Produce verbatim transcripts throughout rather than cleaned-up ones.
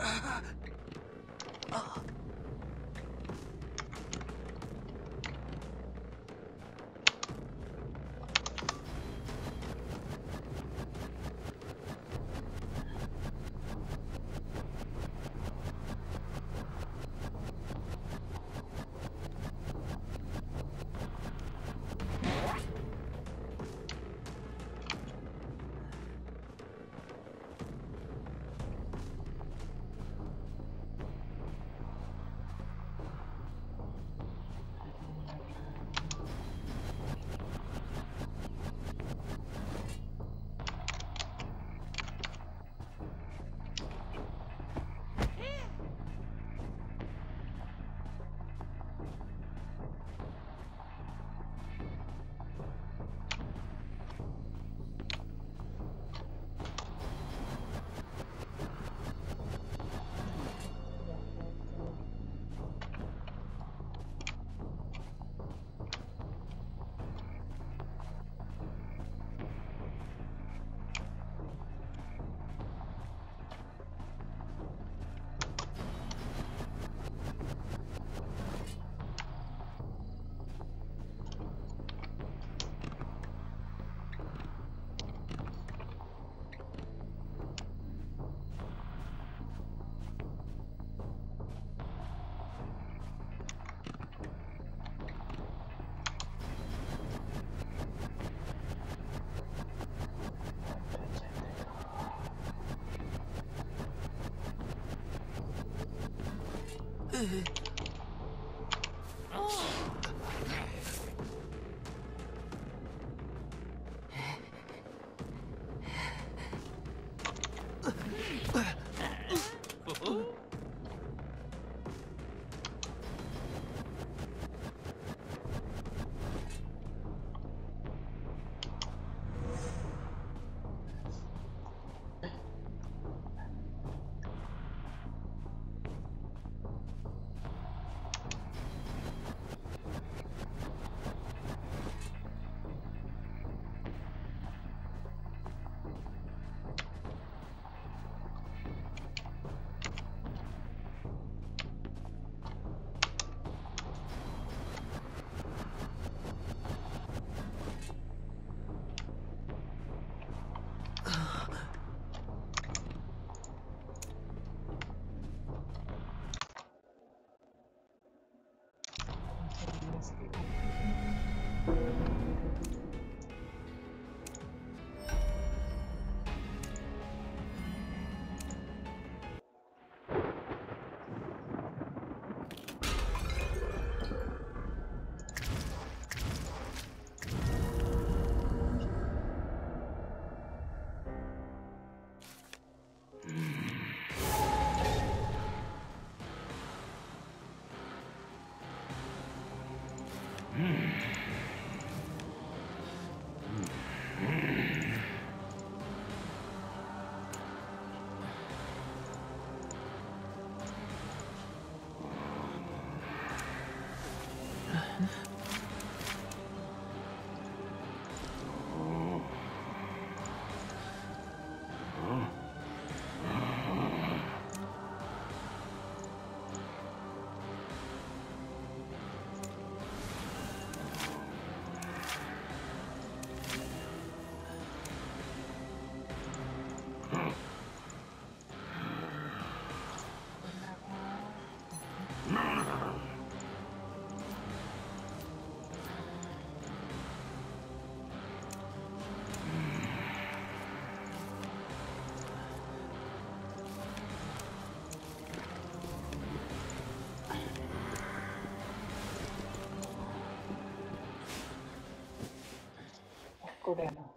cô đèn à?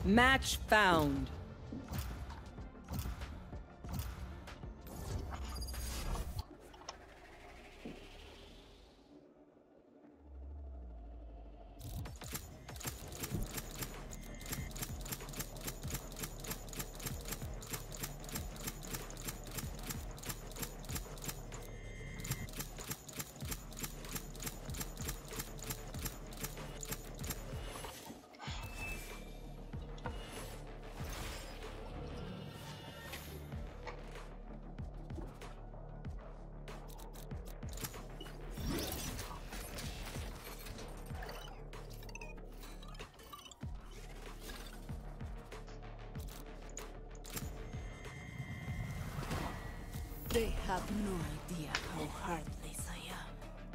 Match found. They have no idea how heartless I am.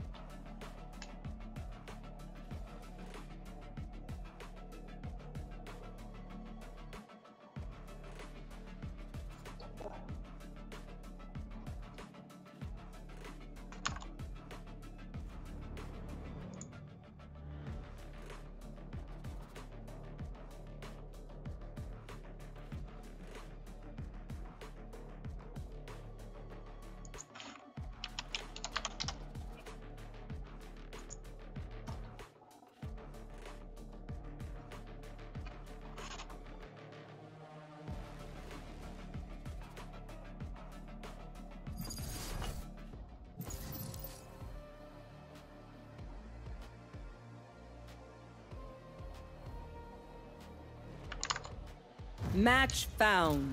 Match found.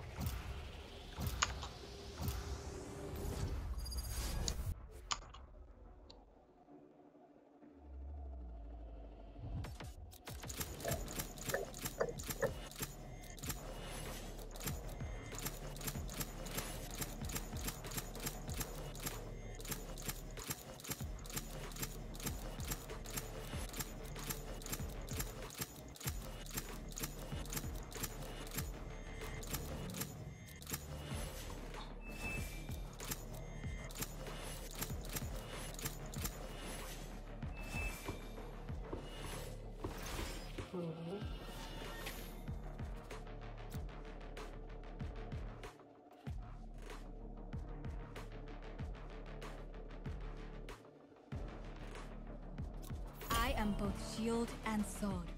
I am both shield and sword.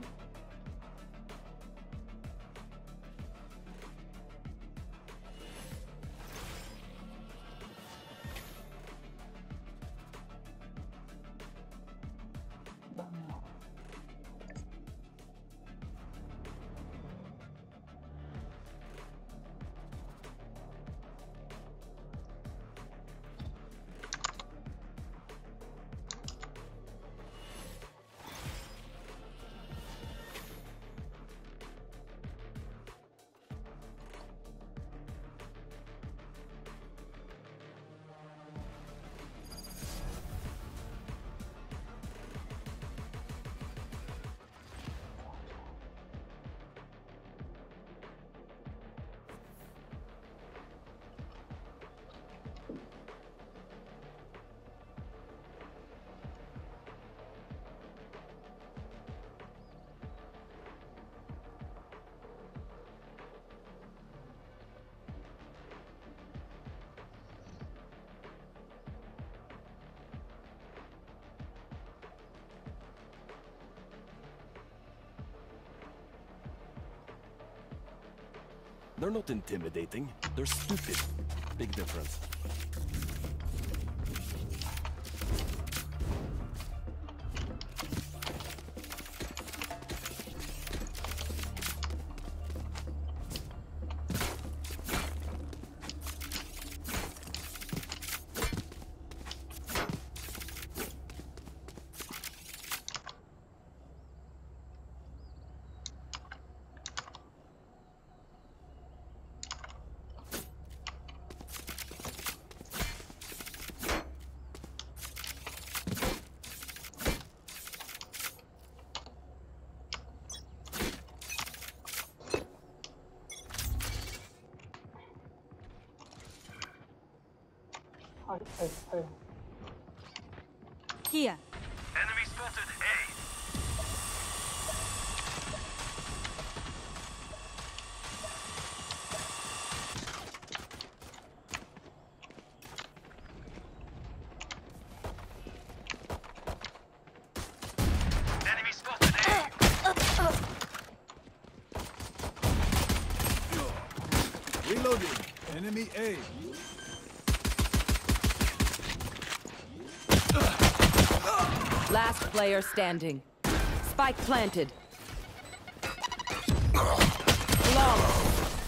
They're not intimidating. They're stupid. Big difference. Here. Enemy spotted A. Reloading. Enemy A. Last player standing. Spike planted. Flawless.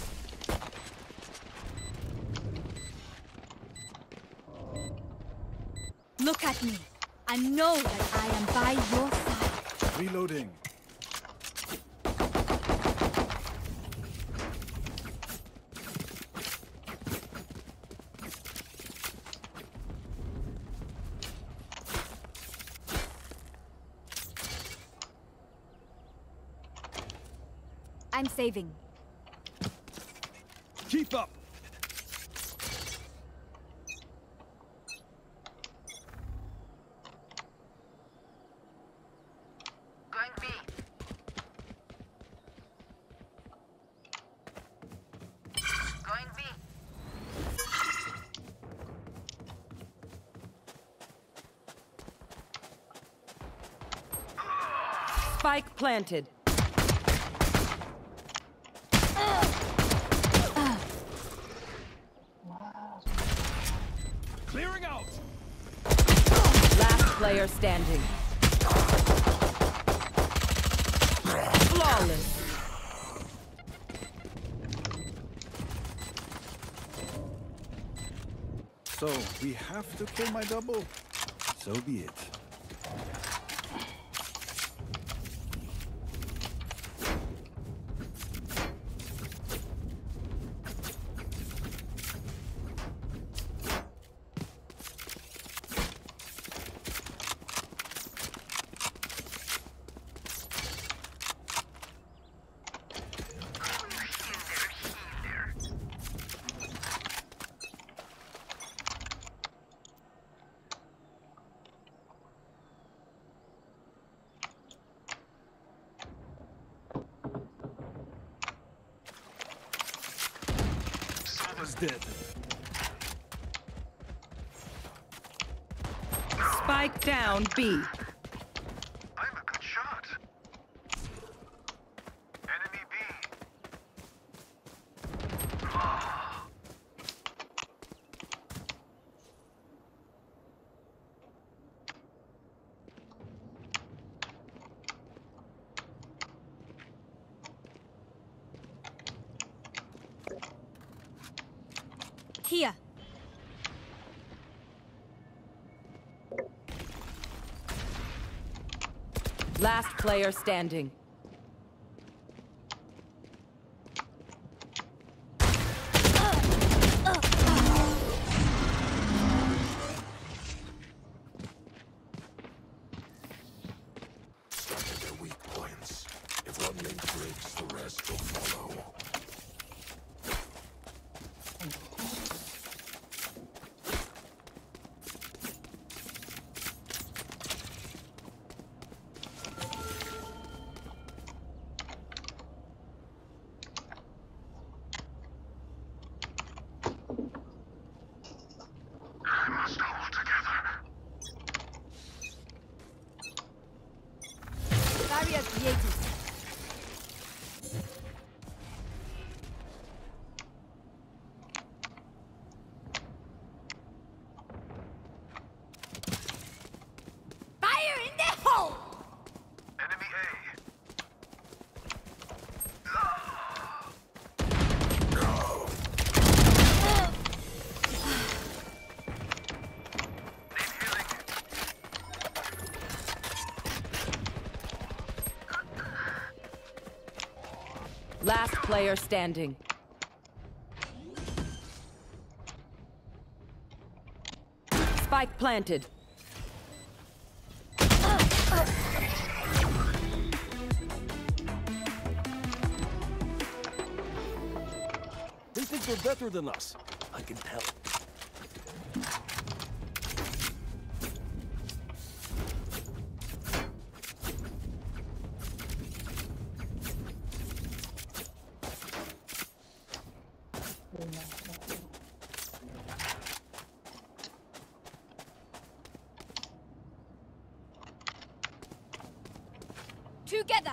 Look at me and know that I am by your side. Reloading. I'm saving. Keep up. Going B. Going B. Spike planted. Clearing out. Last player standing. Flawless. So, we have to kill my double? So be it. Is dead. Spike down B. I'm a good shot. Enemy B. Here. Last player standing. Their weak points. If one link breaks, the rest will follow. I must hold together. Barrier created. Fire in the hole! Enemy A. Need healing. Last player standing. Spike planted. They think they're better than us. I can tell. Together!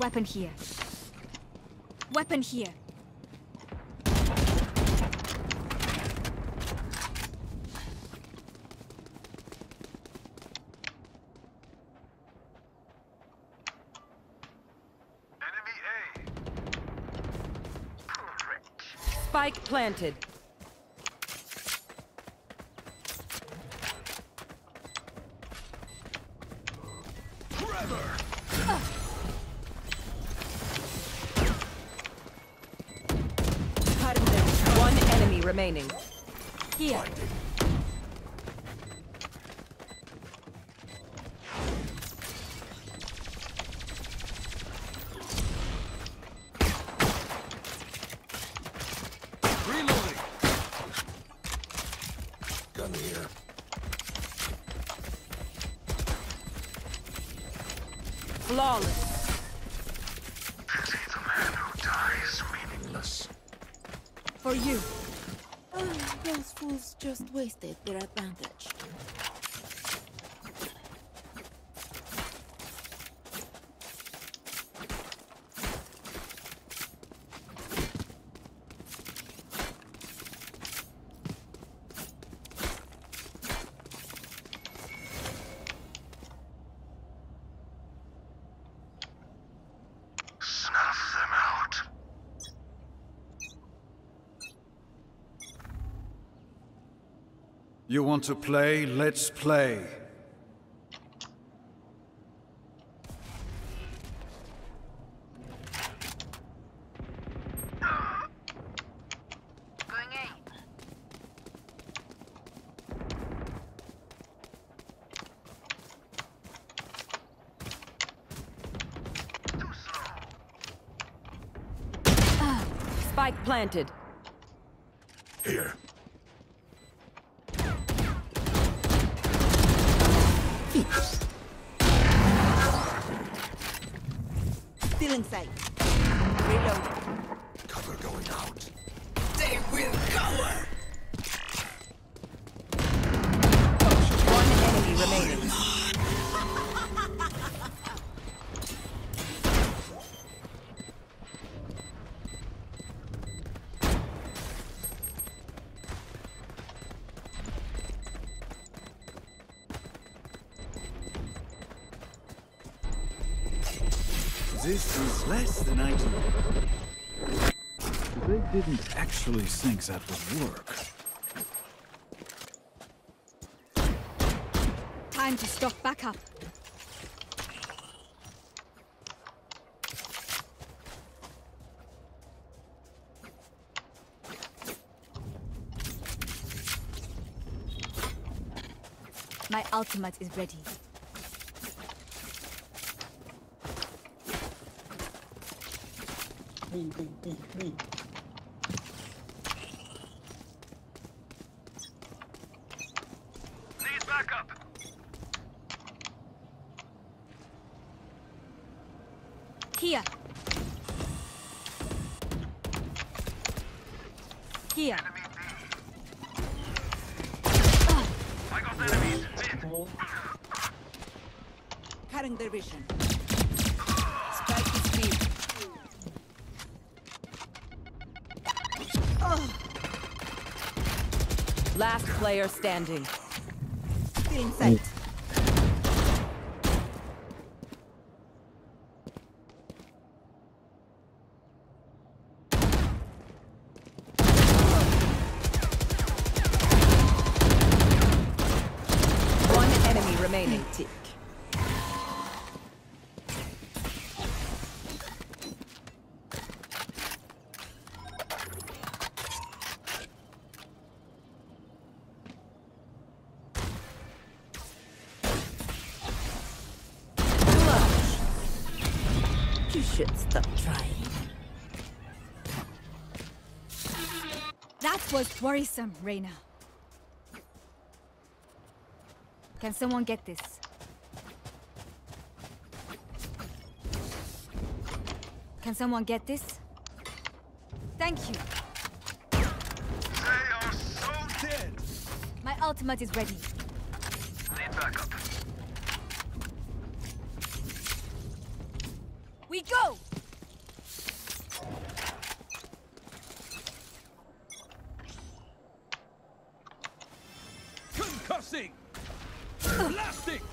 Weapon here. Weapon here. Enemy A. Perfect. Spike planted. One enemy remaining. Here. Reloading. Gun here. Flawless. Pity the man who dies meaningless. For you. Oh, those fools just wasted their advantage. Snuff them out. You want to play? Let's play. Going A. Too slow. Spike planted. Here. Still in sight. Reload. Cover going out. They will cover! One enemy remaining. This is less than ideal. They didn't actually think that would work. Time to stock back up. My ultimate is ready. Need backup. Here. Here. Enemy B. I got enemies. Mid. Cutting their vision. Spike is B. Last player standing. Still in sight. One enemy remaining. Tick. You should stop trying. That was worrisome, Reyna. Can someone get this? Can someone get this? Thank you. They are so dead. My ultimate is ready. Need backup. We go! Concussing! Blasting!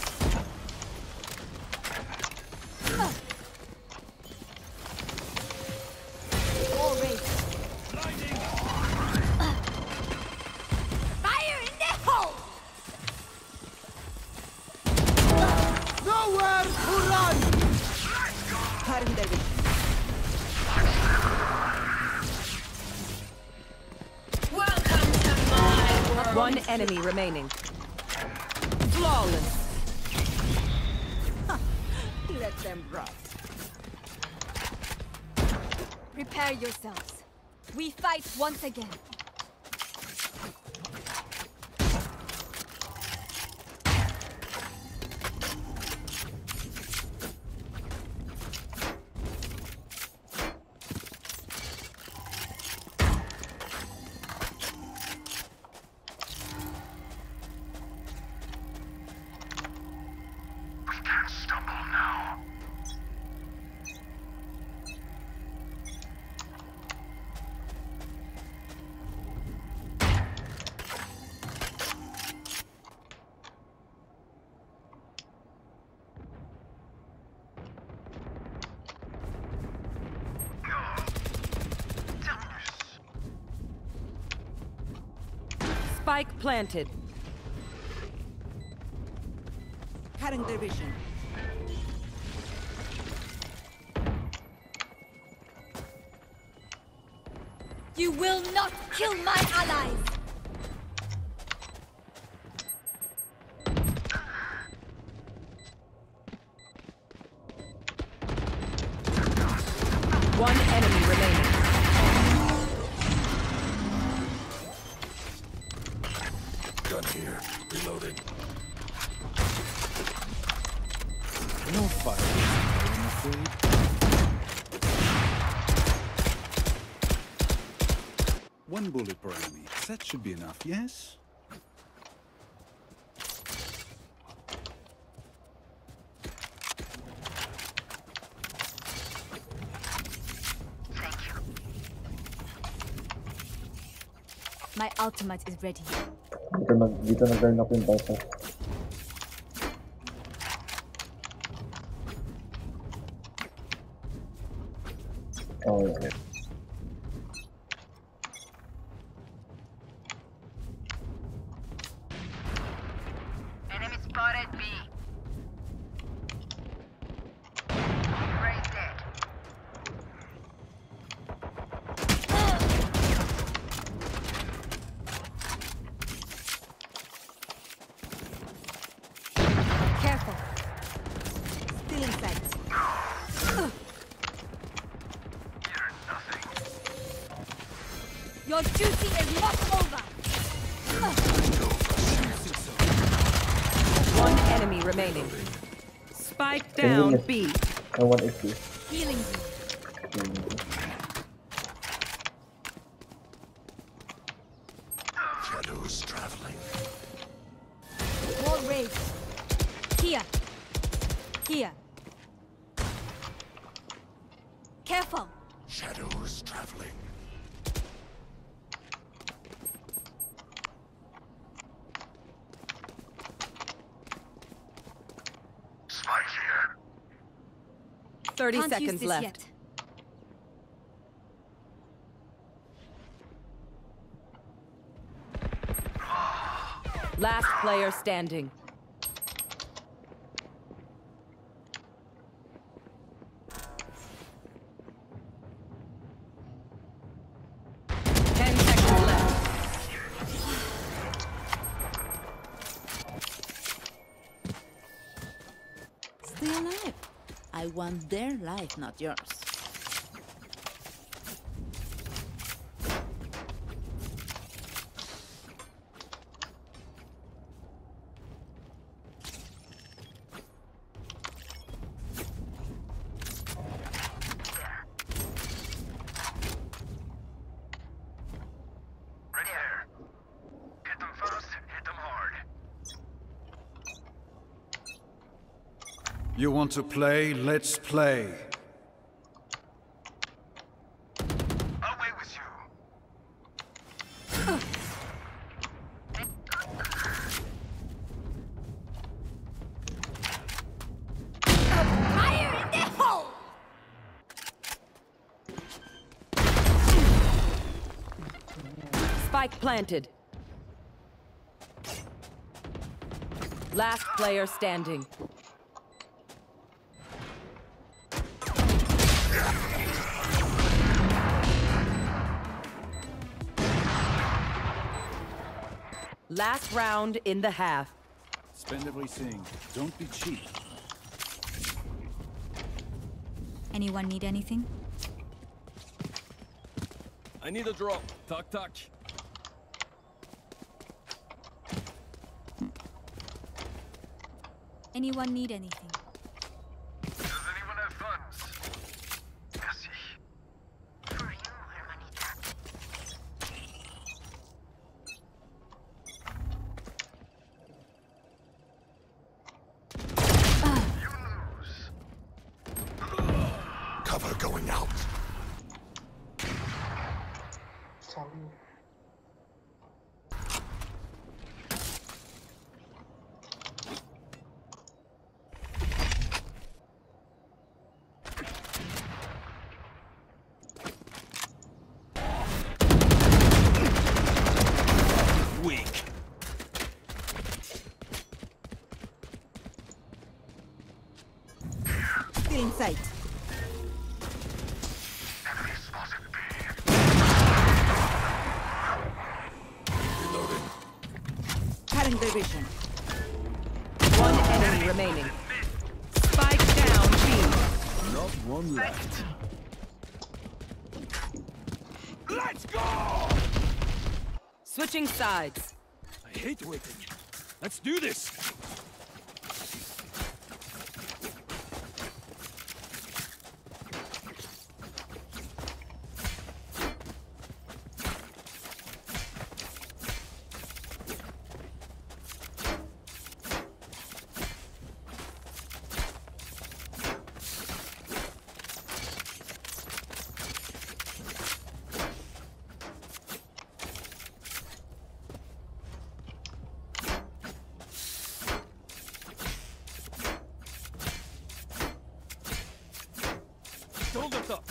Wall raised. Blinding! Fire in the hole! Nowhere to run! Cutting their vision. Welcome to my world. One enemy remaining. Flawless. Let them rot. Prepare yourselves. We fight once again. We can't stumble now. Spike planted. Cutting their vision. You will not kill my allies! One enemy remaining. Gun here. Reloading. No fire, I'm afraid. One bullet per enemy. That should be enough, yes? My ultimate is ready. Dito nag dito nag-burn up yung Viper. Oh, yeah. Enemy spotted B. Right dead. Careful. Still in sight. You're nothing. Your duty is not over! One enemy remaining. Spike down B. No one is here. Healing you. Shadows traveling. Wall raised. Here. Here. Careful. Shadows traveling. Spike here. thirty Can't use seconds this left. yet. Last player standing. Ten seconds left. Stay alive. I want their life, not yours. Ready here. Hit them fast, hit them hard. You want to play? Let's play. Spike planted. Last player standing. Last round in the half. Spend everything. Don't be cheap. Anyone need anything? I need a drop. Tuck, tuck. Anyone need anything? Does anyone have funds? Merci. For you, hermanita. You lose. Cover going out. Weak. Still in sight. Enemy spotted B. Reloading. Cutting their vision. One enemy remaining. Spike down B. Not one left. Let's go! Switching sides. I hate waiting. Let's do this. Hold us up.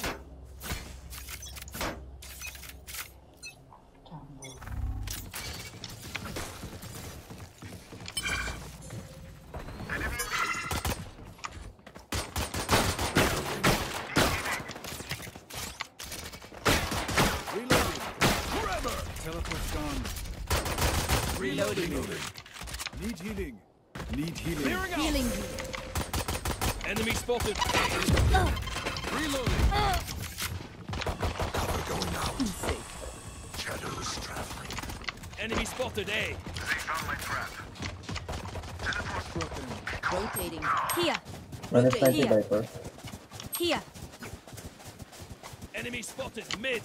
Reloading. Forever. Teleport's gone. Reloading. Need healing. Need healing. Clearing out. Healing you. Enemy spotted. Reloading. Cover going out. Shadows traveling. Enemy spotted A. They found my trap. Teleport's Broken. Rotating. Here. Minus ninety Here. Viper. Here. Enemy spotted mid.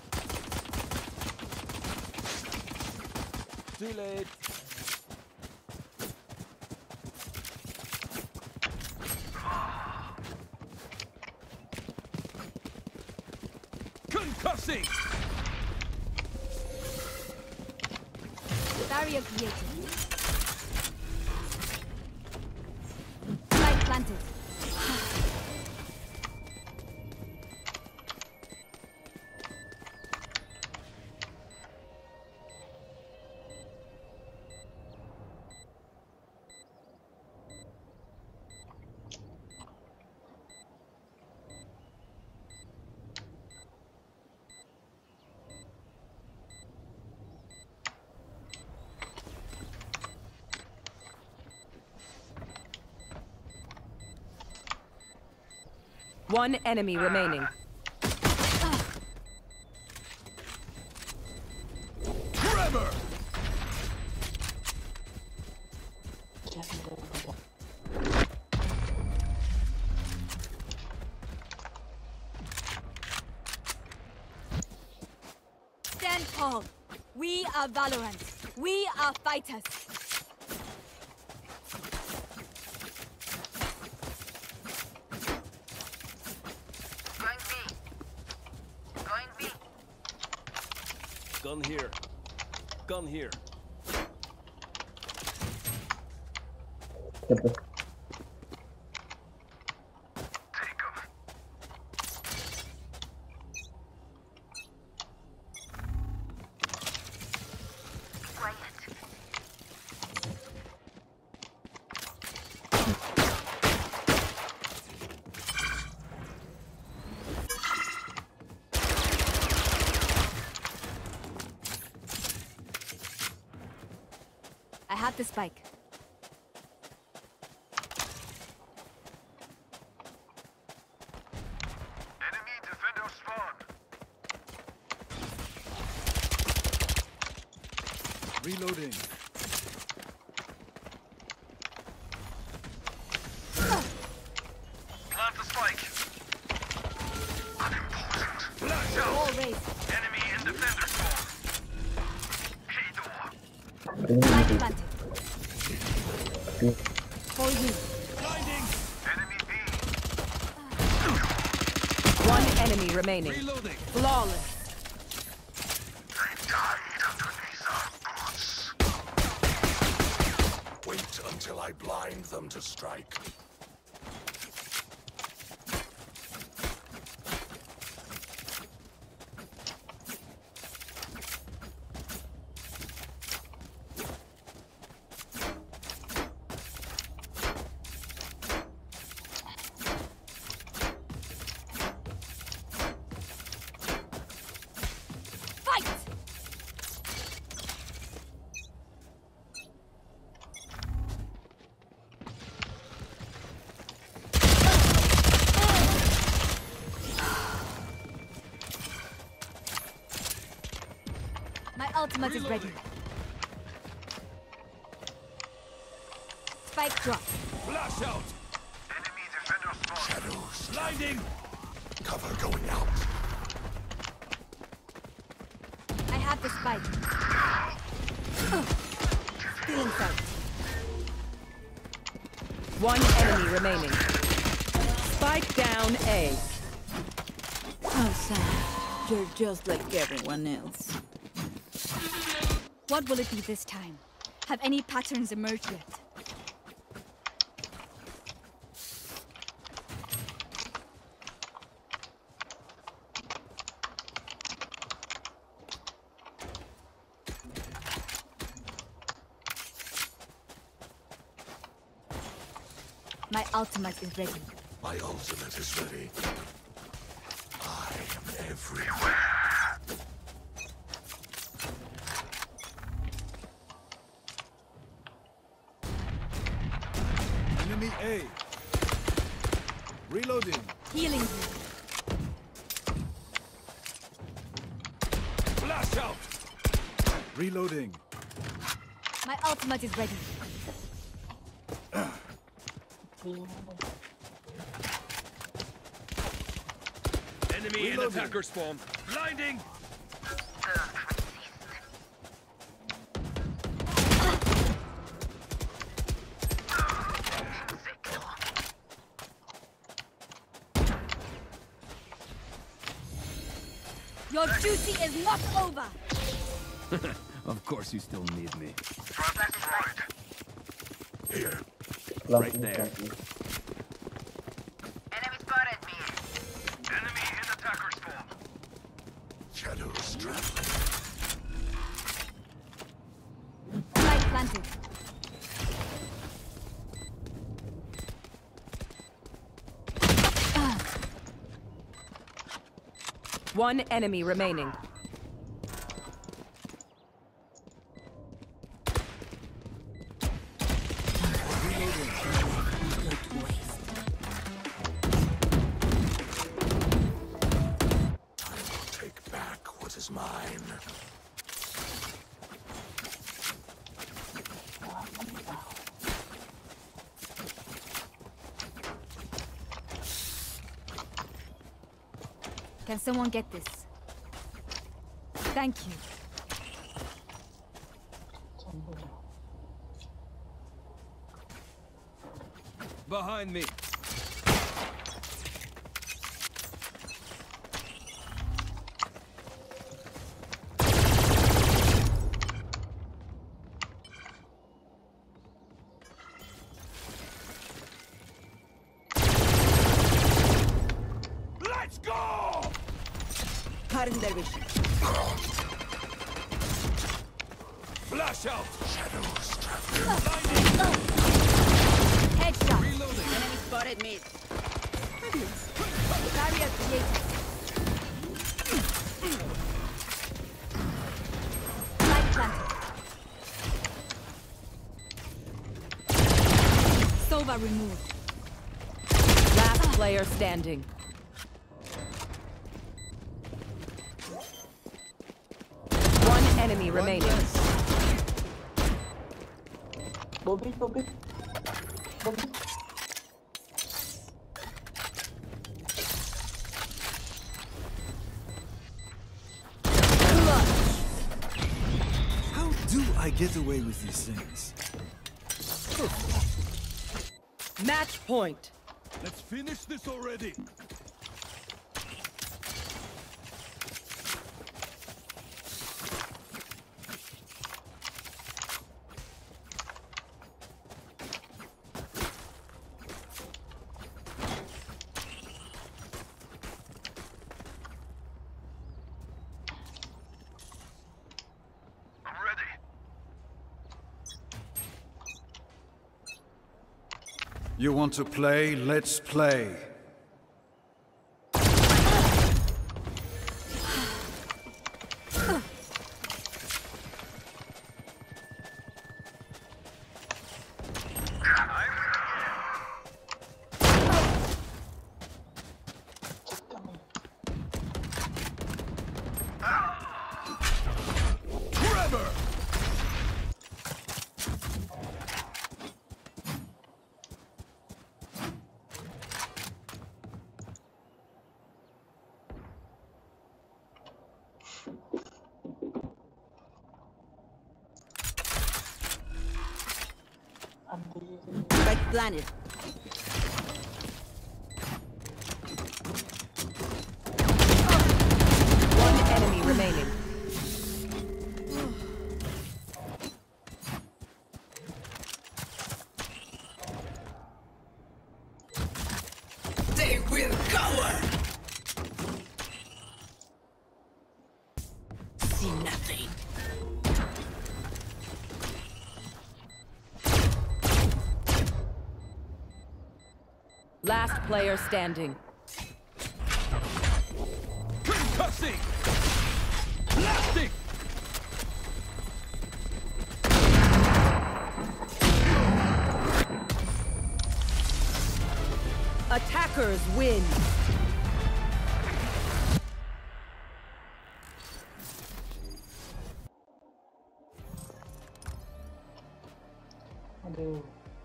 Too late. Concussing. Barrier created. Light planted. One enemy remaining. Forever. Stand tall. We are Valorant. We are fighters. going B. Going B. Gun here. Gun here. Get this. Take 'em. I have the spike. Enemy defender spawn. Reloading. Plant the spike. Unimportant. Flash Wall out. raised. Enemy in defender spawn. Key door. Spike planted. Two. For you. Blinding. Enemy B. One enemy remaining. Reloading. Flawless. They died underneath our boots. Wait until I blind them to strike. Fight! My ultimate is ready. Spike drop. Flash out. Enemy defender spawn. Shadows. Blinding. Cover going out. I have the spike. Stealing sight. One enemy remaining. Spike down A. How sad. You're just like everyone else. What will it be this time? Have any patterns emerged yet? My ultimate is ready. My ultimate is ready. I am everywhere. Enemy A. Reloading. Healing you. Flash out. Reloading. My ultimate is ready. Enemy in attacker spawn. Blinding. Your duty is not over. Of course you still need me. Front destroyed. Here. Right there. Enemy spotted me. Enemy in attacker spawn. Shadows traveling. Spike planted. One enemy remaining. Take back what is mine. Can someone get this? Thank you. Behind me. Let's go! Pardon their vision. Flash out. Shadows traveling. Blinding. Headshot. Reloading. Enemy spotted mid. Barrier created. Spike planted. Nova removed. Last player standing. One enemy remaining. Bobby, Bobby. Bobby. How do I get away with these things? Match point. Let's finish this already. I'm ready. You want to play? Let's play. Trevor! Spike planted. One enemy remaining. They will cower. See nothing. Last player standing. Concussing! Blasting! Attackers win. Aduh.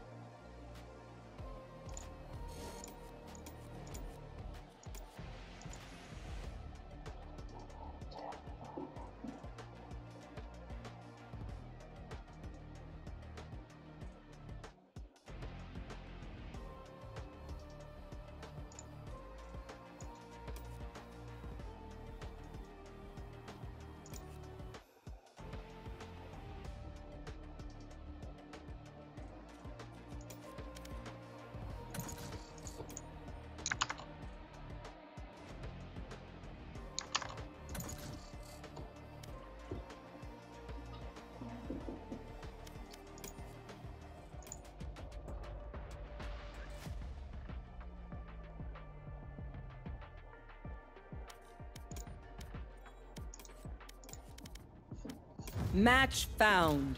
Match found.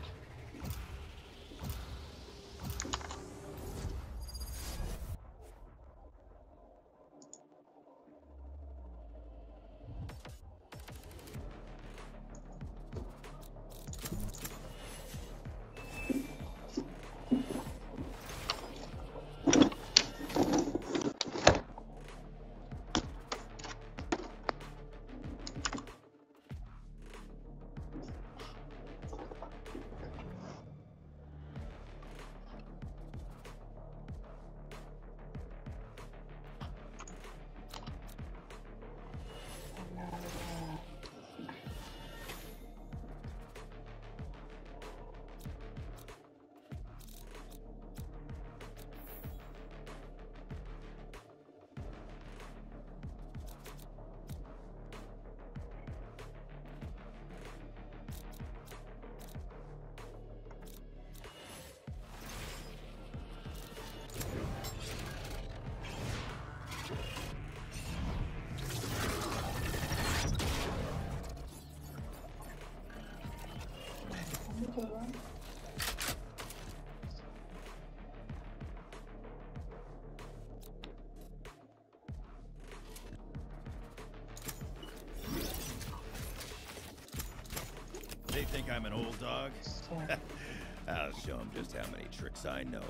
plan, old dog? I'll show him just how many tricks I know.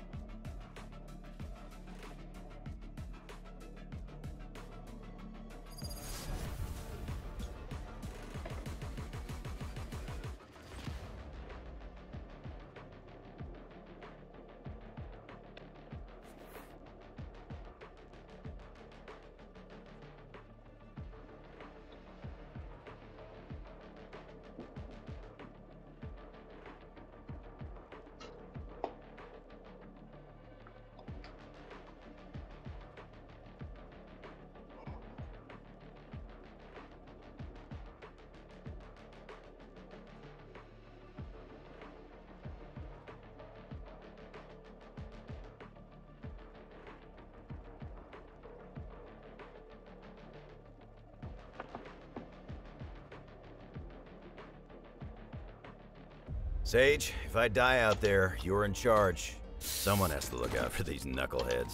Sage, if I die out there, you're in charge. Someone has to look out for these knuckleheads.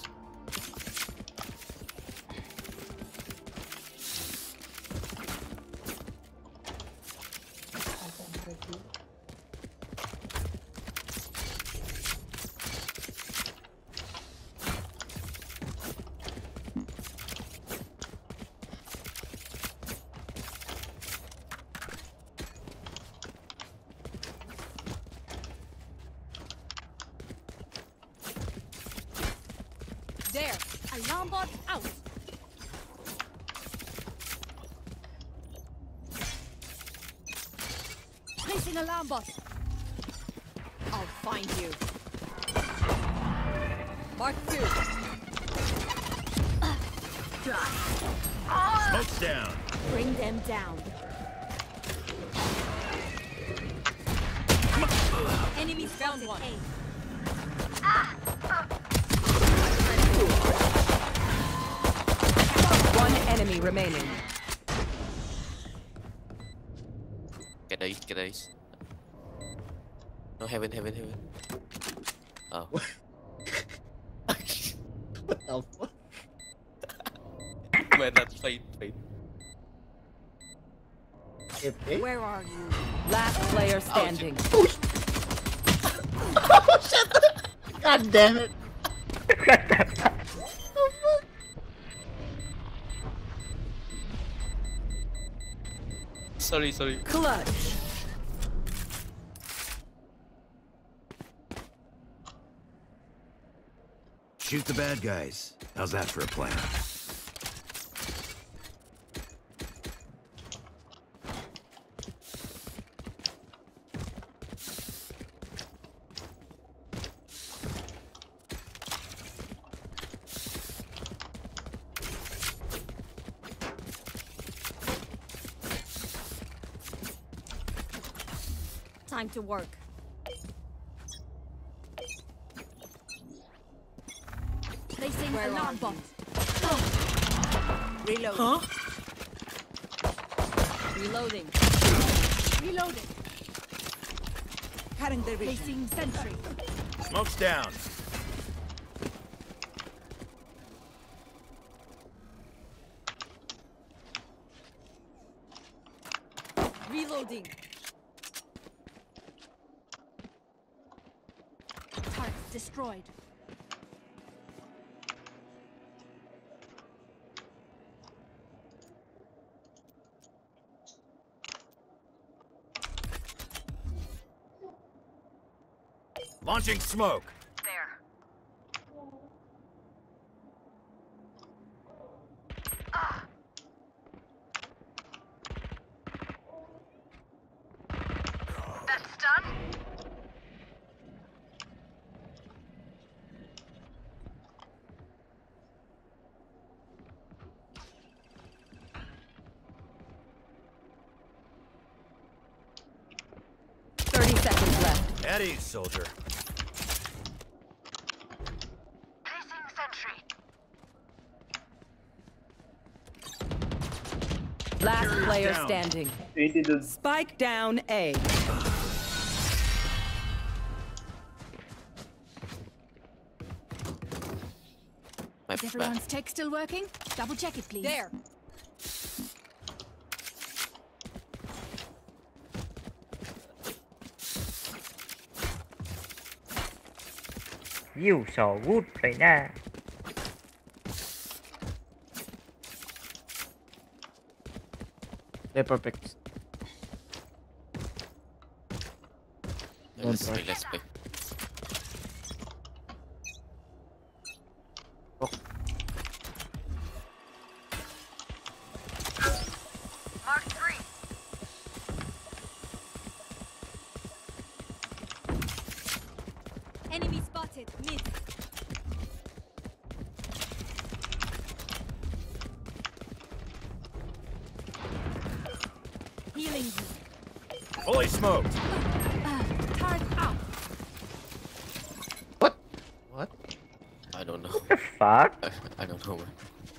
There! Alarm bot out! Placing alarm bot! I'll find you. Mark two. Uh, dry. Smoke's down. Bring them down. Enemies found one. One enemy remaining. Cái đấy, cái đấy. No, heaven, heaven, heaven. Oh. What the fuck? Man, that's fine, fine. Where are you? Last player standing. Oh, oh shit! God damn it! Sorry, sorry. Clutch. Shoot the bad guys. How's that for a plan? Time to work. Placing Where alarm are bot. Reload. Huh? Reloading. Reloading. Cutting the vision. Placing sentry. Smoke's down. Reloading. Targets destroyed. Launching smoke. There. That's done. Thirty seconds left. At ease, soldier. Placing sentry. Last Carrier's player down. standing. eighty the Spike down A. My Is everyone's tech still working? Double check it, please. There. ยิวสอวูดไปหน้า They're perfect. Let's play, let's play. Oh. Mark three. Enemy spotted. Mid. Healing you. Fully smoked. Turn out. What? What? I don't know. What the fuck? I, I don't know.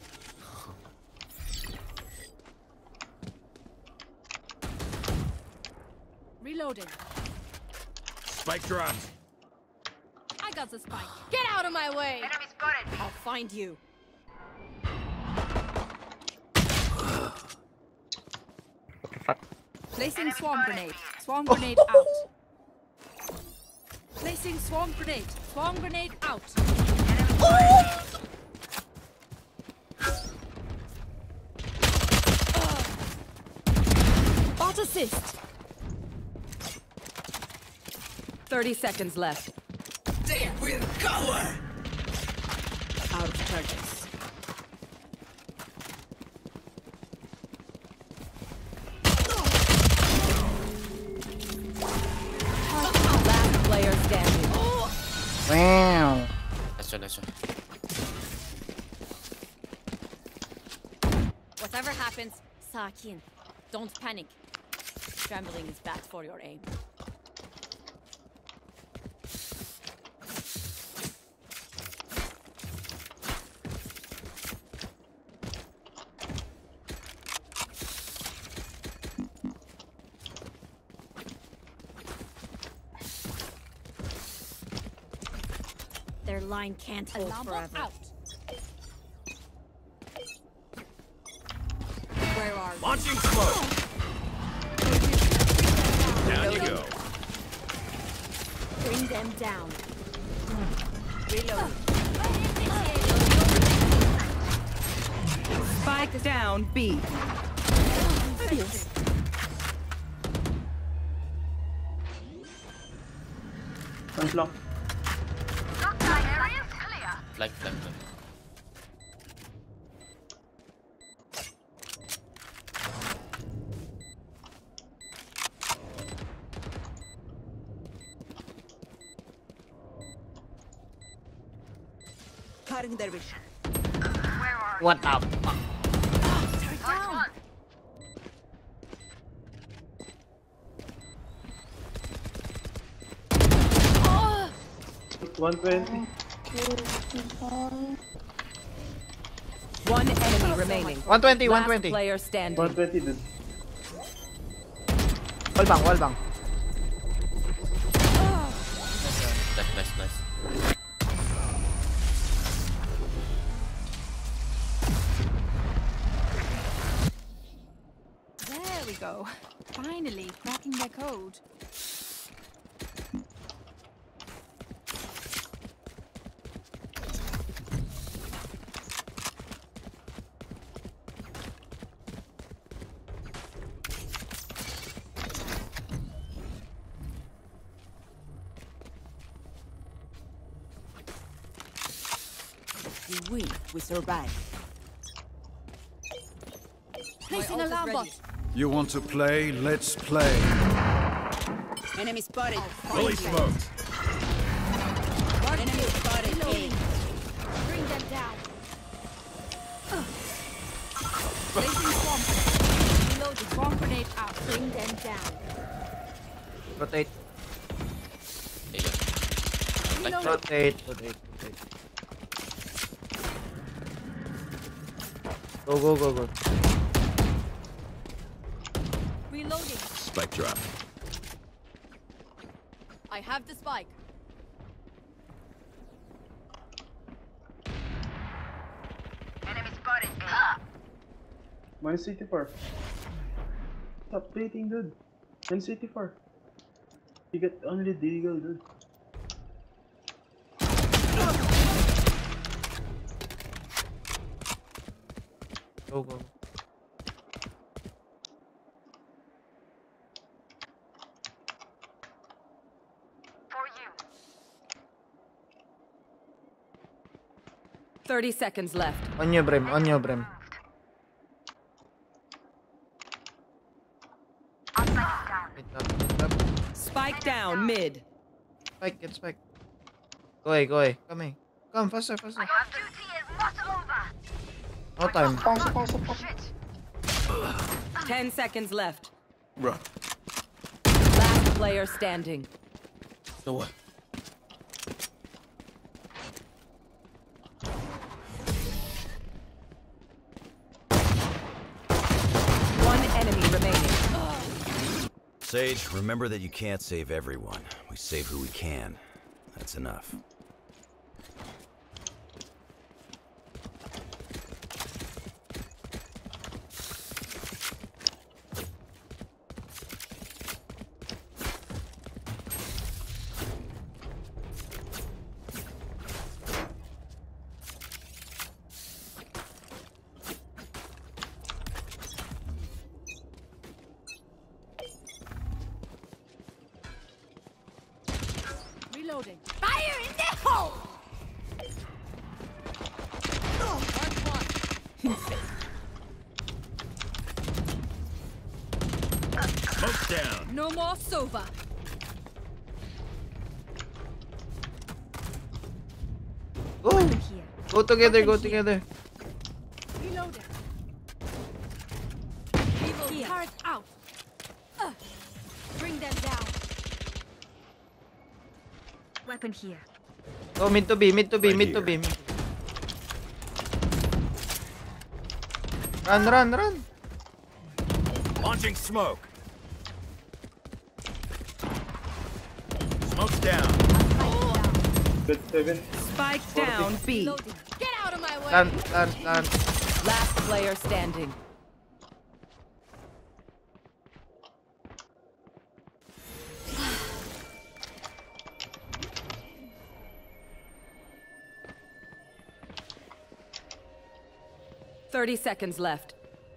Reloading. Spike dropped. I got the spike. Get out of my way. Enemy spotted. I'll find you. What the fuck? Placing swarm grenade. Swarm grenade out. Placing swarm grenade. Swarm grenade out. Bot assist. Thirty seconds left. They will cover. Out of charges. Last player standing. Wow. Nice one, nice one. Whatever happens, Sakin. Don't panic. Scrambling is bad for your aim. Their line can't hold forever. Out. Where are we? Launching smoke. Down you go. Bring them down. Reload. Spike down B. One block. Area is clear. Flank, flank, flank. Cutting their vision. Where are What the fuck? Turn down. one? one twenty. One enemy remaining. one twenty, Last one twenty. player standing. one twenty dude. Wall bang, wall bang. Nice, nice, nice. There we go. Finally, cracking the code. We win. We survive. Placing alarm bot. You want to play? Let's play. Enemy spotted. Fully smoked. Enemy spotted. Reloading. Bring them down. Placing swarm grenade. Reload the swarm grenade out. Bring them down. Rotate. There you go. Flank, flank. Rotate. Rotate. Rotate. Go, go, go, go. Reloading. Spike drop. I have the spike. Enemy spotted. Minus eighty-four. Stop plating, dude. Minus eighty-four. You get only Deagle, dude. Go, go. Thirty seconds left. On your brim, on your brim. Wait up, wait up. Spike down mid. Spike, get spike. Go away, go away. Come here. Come, faster, faster. No time. Pasok, pasok, pasok. Ten seconds left. Run. Last player standing. So what? One enemy remaining. Sage, remember that you can't save everyone. We save who we can. That's enough. Reloading. Fire in the hole! Smoke's down. No more Sova. Go! Go together, go together. Reloading. Evil turret out. Uh, bring them down. Weapon here. Go mid to B, mid to B, Right mid to here. B. Mid. Run, run, run. Launching smoke. Smoke's down. Good seven. Spike down B. Reloading. Get out of my way. Run, run, run. Last player standing. Thirty seconds left.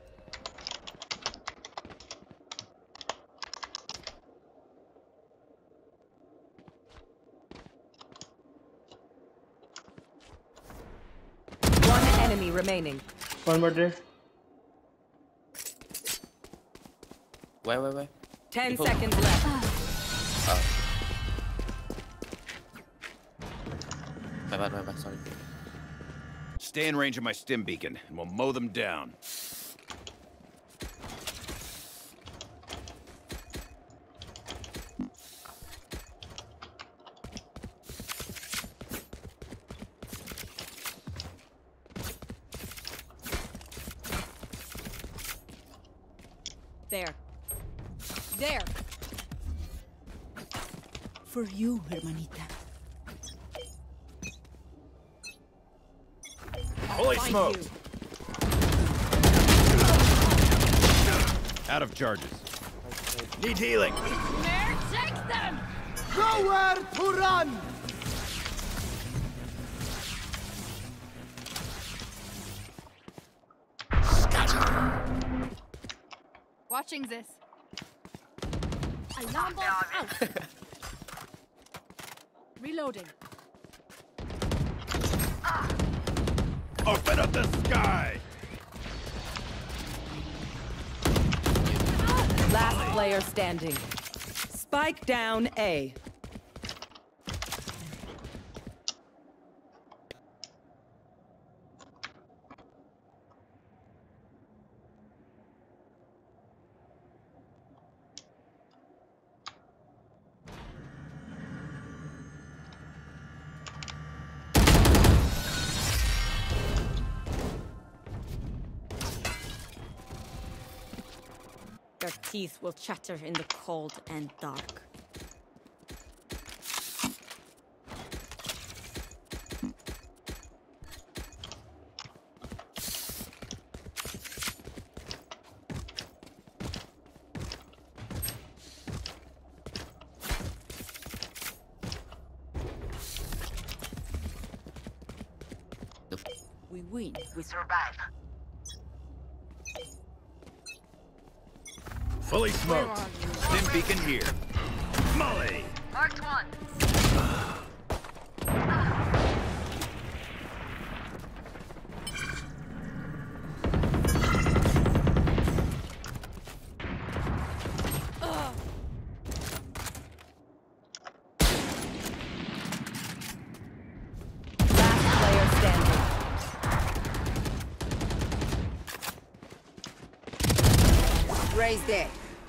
One enemy remaining. One more there. Where, where, where? Ten People- seconds left. Oh. My bad, my bad, sorry. Stay in range of my stim beacon, and we'll mow them down. There. There. For you, hermanita. Fully Find smoked. you. Out of charges. Need healing. Mare, take them! Nowhere to run! Watching this. Alarm bomb out. Reloading. Open up the sky! Last player standing. Spike down A. Their teeth will chatter in the cold and dark. We win, we survive. Fully smoked. Stim beacon here. Molly! Marked one. Raise dead.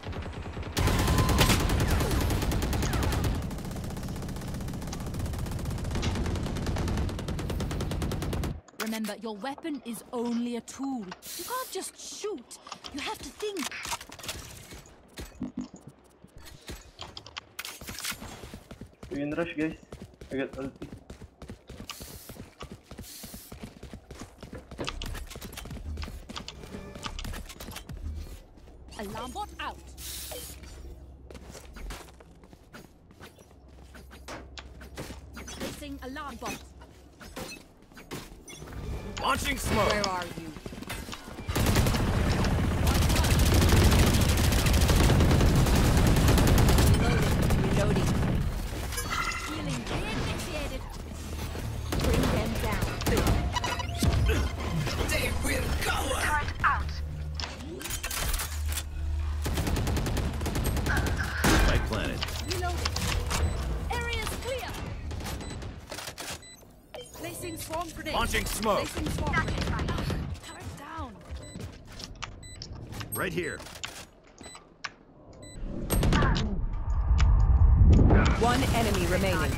Remember, your weapon is only a tool. You can't just shoot. You have to think. We can rush, guys. I got ulti. Alarm bot out. Placing alarm bot. Launching smoke. Where are you? Reloading. Reloading. Healing reinitiated. Bring them down. They will cover. Turret out. Light planet. Reloading. Area's clear. Placing swarm grenade. Launching smoke. Placing swarm grenade. Ah, turret down. Right here. One enemy remaining.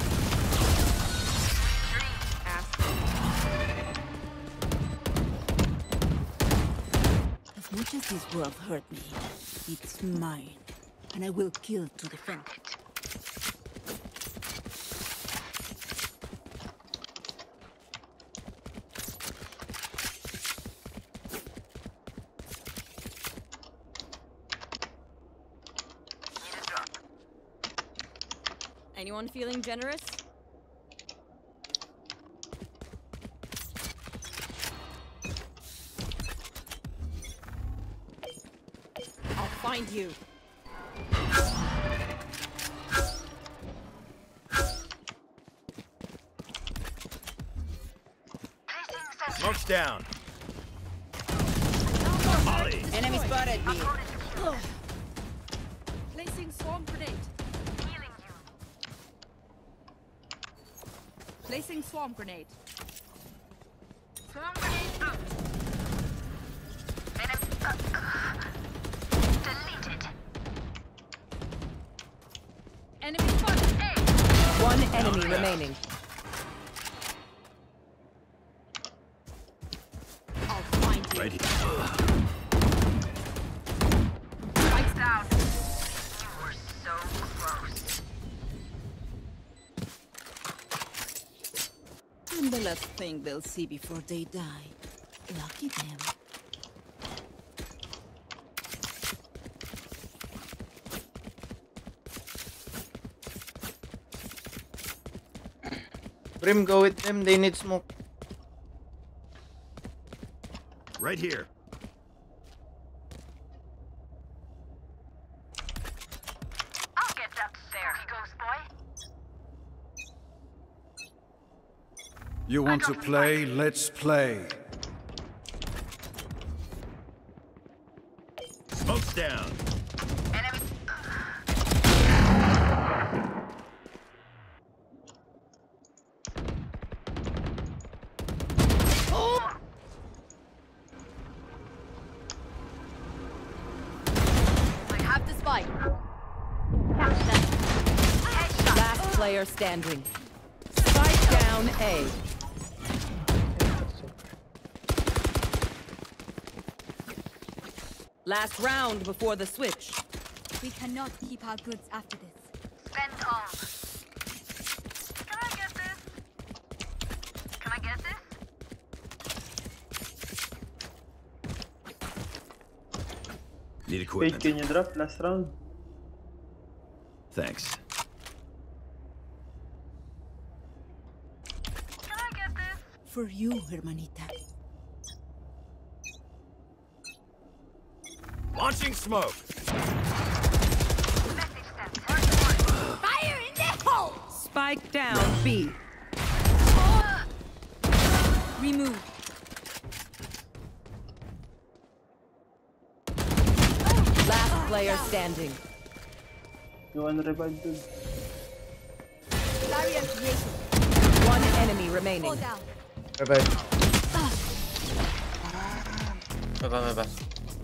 As much as this world hurt me, it's mine, and I will kill to defend it. Anyone feeling generous? I'll find you. Smoke's down. Molly. Enemy spotted me. Placing swarm grenade. Placing swarm grenade. Swarm grenade out. Enemy. Uh, uh, deleted. Enemy spotted. Hey. One enemy remaining. I'll find you. Right here. Spikes down. You were so close. I'm the last thing they'll see before they die. Lucky them. Brim, go with them. They need smoke. Right here. I'll get that. There he goes, boy. You want to play? Let's play. Smoke's down. Enemy. I have the spike. Last player standing. Spike down A. Last round before the switch. We cannot keep our goods after this. Spend all. Can I get this? Can I get this? Need Wait, equipment. can you drop last round? Thanks. Can I get this? For you, hermanita. Launching smoke. Spike down B. Remove. Last player standing. You want revive, dude? Barrier creation. One enemy remaining. Fall down. Bye bye. Bye bye bye.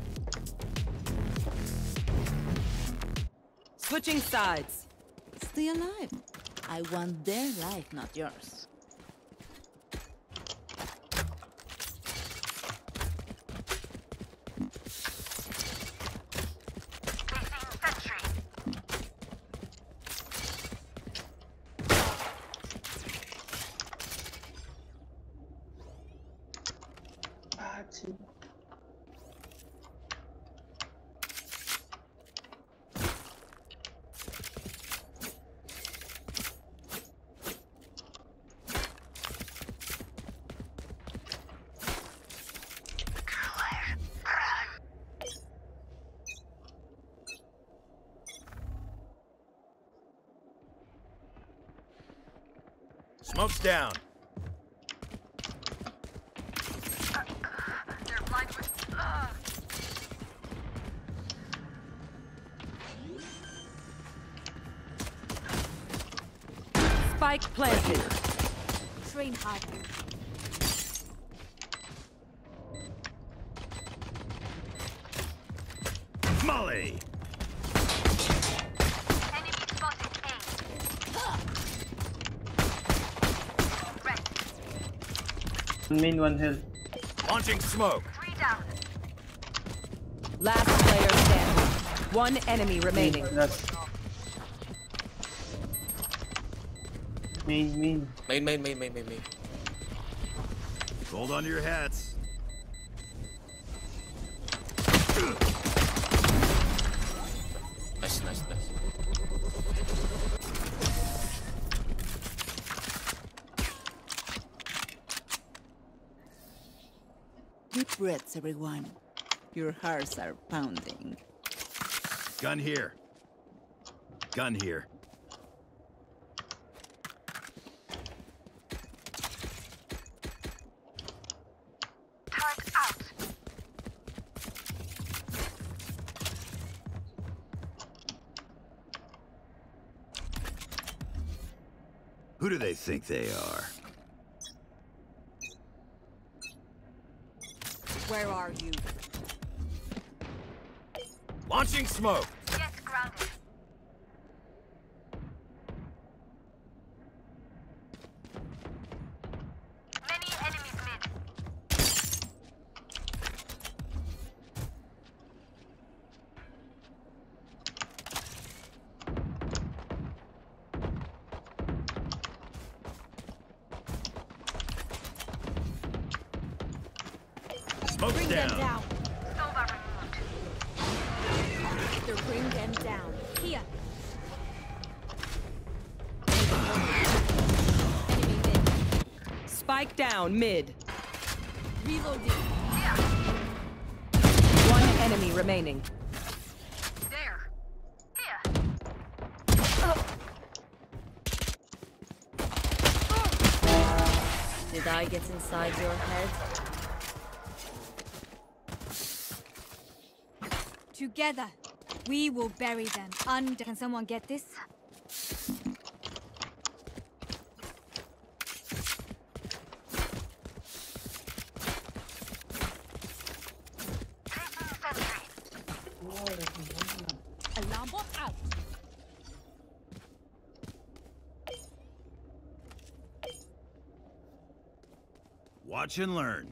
Switching sides. Stay alive. I want their life, not yours. Smoke's down. They're blind with. Ugh. Spike planted. Train harder. Molly. Enemy spotted A. Red. One main, one hill. Launching smoke. Three down. Last player standing. One enemy remaining. Last. Main, main. Main, main, main, main, main, main. Hold on to your hats. Nice, nice, nice. Deep breaths, everyone. Your hearts are pounding. Gun here. Gun here. Turret out. Who do they think they are? Where are you? Launching smoke. Get grounded. Many enemies mid. Smoke's Bring them down. down. Sova removed. Victor, bring them down. Here. Enemy mid. Spike down mid. Reloading. One enemy remaining. There. Here. Did I get inside your head? Together, we will bury them under. Can someone get this? Alarm bot out. Watch and learn.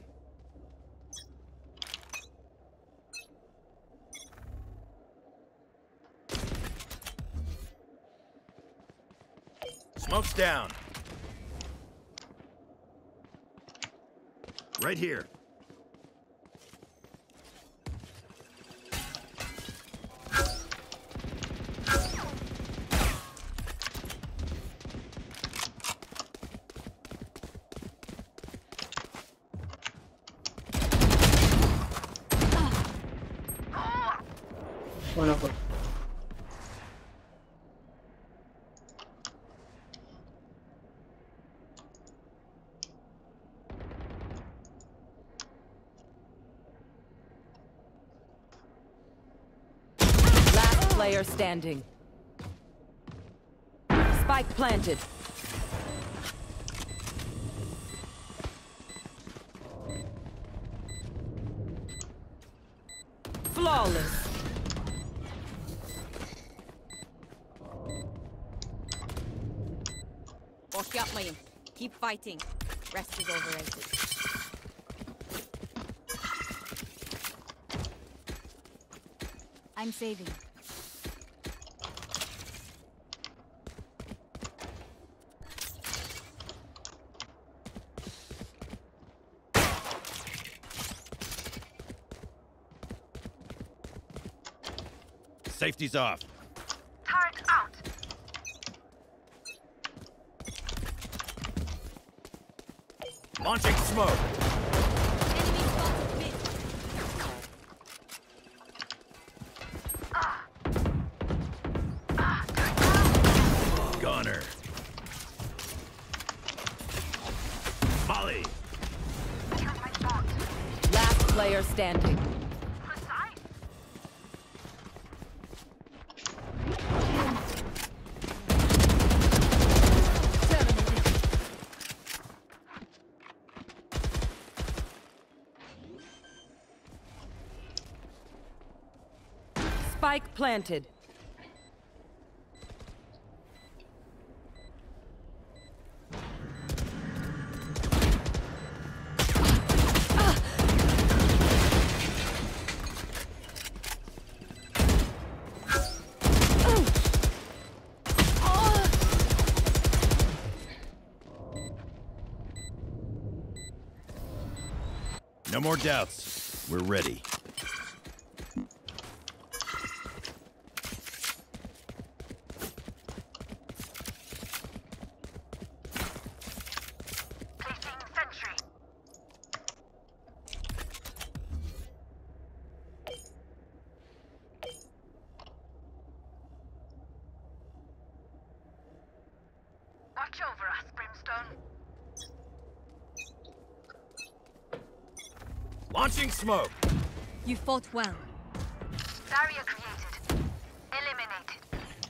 Smoke's down. Right here. One of us. player standing. Spike planted. Flawless. Boş yapmayın. Keep fighting. Rest is overrated. I'm saving. Safety's off. Turret out. Launching smoke. Enemy spotted mid. Gunner. Molly. Last player standing. Spike planted. No more doubts. We're ready. Watch over us, Brimstone. Launching smoke. You fought well. Barrier created. Eliminated.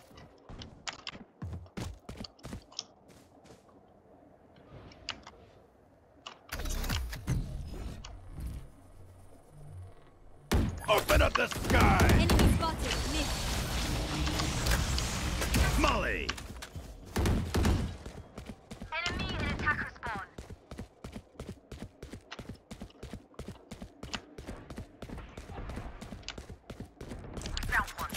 Open up the sky! Enemy spotted mid. Molly! Enemy in attacker spawn. Found one.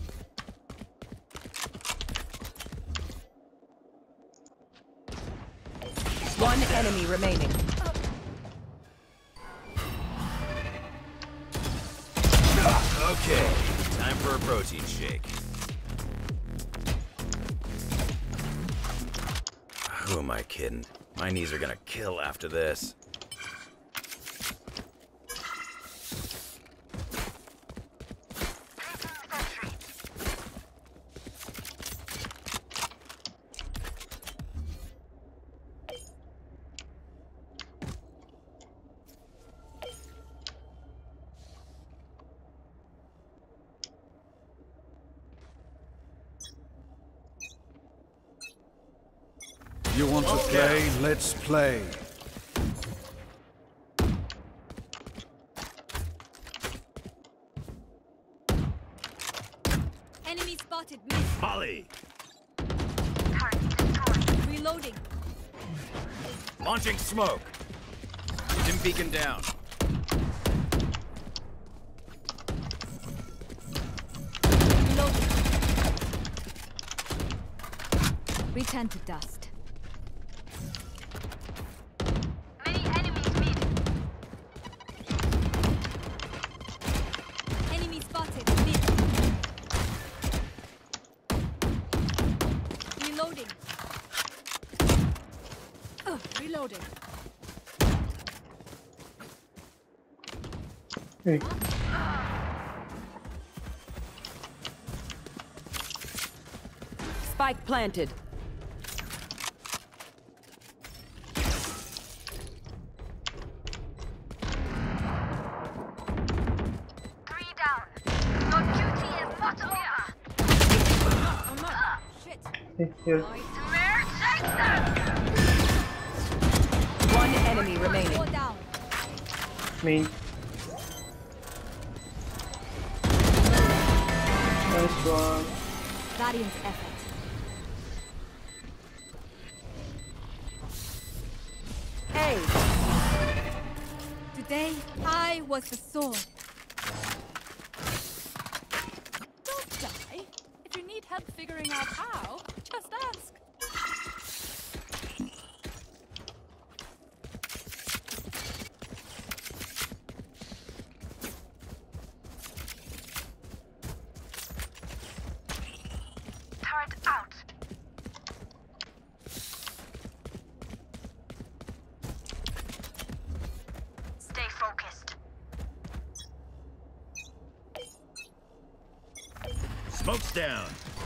One enemy remaining. Okay, time for a protein shake. Who am I kidding? My knees are gonna kill after this. You want to play? Let's play. Enemy spotted mid. Molly! Reloading. Launching smoke. Dim beacon down. Reloading. Return to dust. Many enemies mid. Enemy spotted mid. Reloading. Uh, reloading. Hey. Spike planted. Three down. Your duty is not over. Here. One enemy remaining. Go down. Main. Nice one. Guardian's effort. Hey. Today, I was the sword. Don't die. If you need help figuring out how, just ask. Turret out. Stay focused. Smoke's down.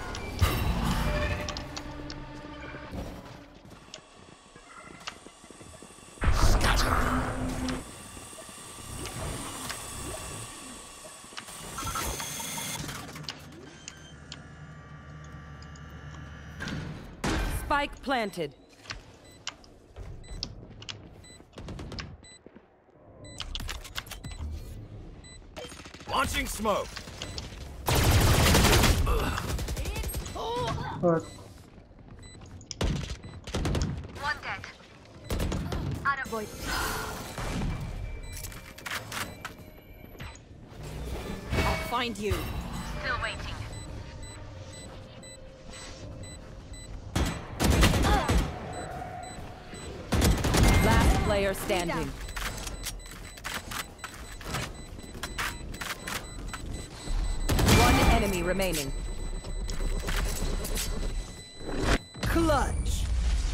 Spike planted. Launching smoke. What? One dead. Out of voice. I'll find you. Still waiting. Last player standing. One enemy remaining. Clutch.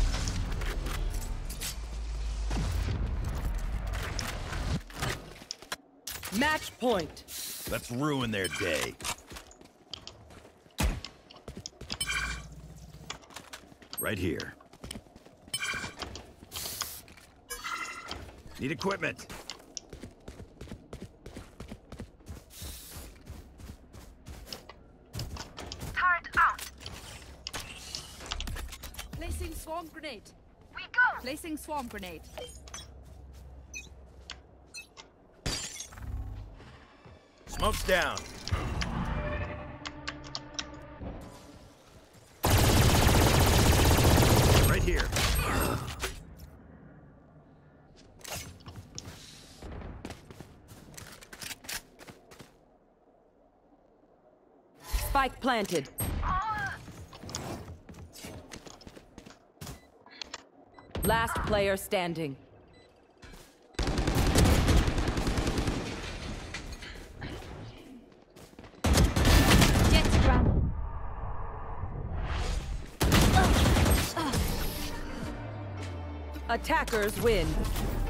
Match point. Let's ruin their day. Right here. Need equipment. Turret out. Placing swarm grenade. We go. Placing swarm grenade. Smoke's down. Right here. Spike planted. Last player standing. Get ground. Attackers win.